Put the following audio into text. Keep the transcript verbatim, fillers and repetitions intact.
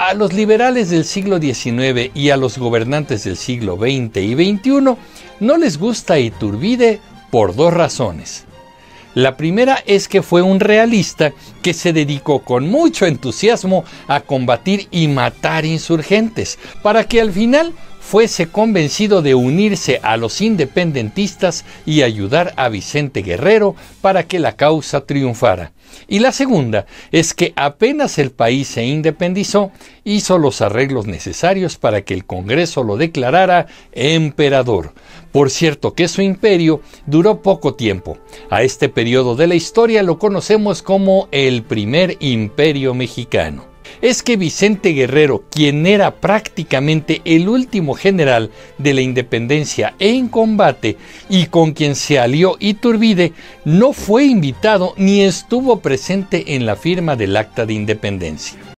A los liberales del siglo diecinueve y a los gobernantes del siglo veinte y veintiuno no les gusta Iturbide por dos razones. La primera es que fue un realista que se dedicó con mucho entusiasmo a combatir y matar insurgentes, para que al final fuese convencido de unirse a los independentistas y ayudar a Vicente Guerrero para que la causa triunfara. Y la segunda es que apenas el país se independizó, hizo los arreglos necesarios para que el Congreso lo declarara emperador. Por cierto que su imperio duró poco tiempo. A este periodo de la historia lo conocemos como el primer imperio mexicano. Es que Vicente Guerrero, quien era prácticamente el último general de la independencia en combate y con quien se alió Iturbide, no fue invitado ni estuvo presente en la firma del Acta de Independencia.